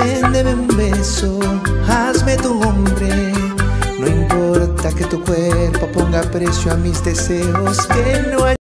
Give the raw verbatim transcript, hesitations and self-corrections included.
Ven, deme un beso, hazme tu hombre. No importa que tu cuerpo ponga precio a mis deseos, que no hay